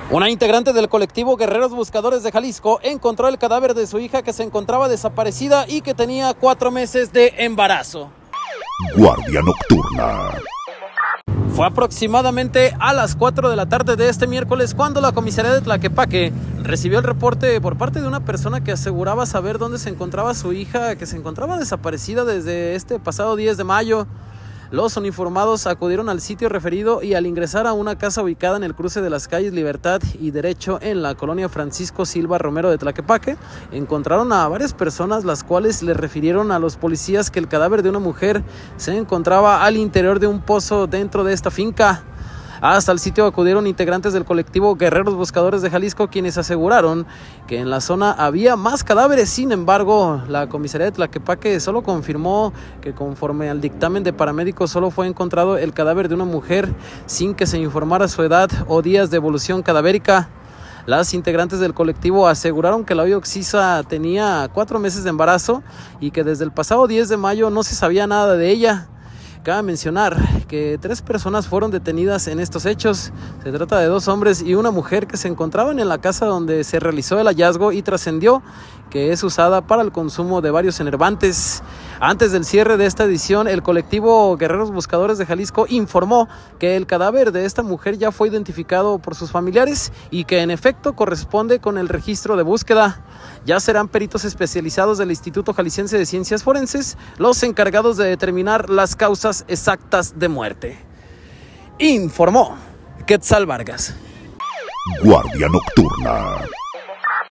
Una integrante del colectivo Guerreros Buscadores de Jalisco encontró el cadáver de su hija que se encontraba desaparecida y que tenía 4 meses de embarazo. Guardia Nocturna. Fue aproximadamente a las 4 de la tarde de este miércoles cuando la comisaría de Tlaquepaque recibió el reporte por parte de una persona que aseguraba saber dónde se encontraba su hija, que se encontraba desaparecida desde este pasado 10 de mayo. Los uniformados acudieron al sitio referido y al ingresar a una casa ubicada en el cruce de las calles Libertad y Derecho en la colonia Francisco Silva Romero de Tlaquepaque, encontraron a varias personas las cuales le refirieron a los policías que el cadáver de una mujer se encontraba al interior de un pozo dentro de esta finca. Hasta el sitio acudieron integrantes del colectivo Guerreros Buscadores de Jalisco, quienes aseguraron que en la zona había más cadáveres. Sin embargo, la comisaría de Tlaquepaque solo confirmó que conforme al dictamen de paramédicos solo fue encontrado el cadáver de una mujer sin que se informara su edad o días de evolución cadavérica. Las integrantes del colectivo aseguraron que la hoy occisa tenía 4 meses de embarazo y que desde el pasado 10 de mayo no se sabía nada de ella. Cabe mencionar que 3 personas fueron detenidas en estos hechos. Se trata de 2 hombres y una mujer que se encontraban en la casa donde se realizó el hallazgo y trascendió que es usada para el consumo de varios enervantes. Antes del cierre de esta edición, el colectivo Guerreros Buscadores de Jalisco informó que el cadáver de esta mujer ya fue identificado por sus familiares y que en efecto corresponde con el registro de búsqueda. Ya serán peritos especializados del Instituto Jalisciense de Ciencias Forenses los encargados de determinar las causas exactas de muerte. Informó Quetzal Vargas. Guardia Nocturna.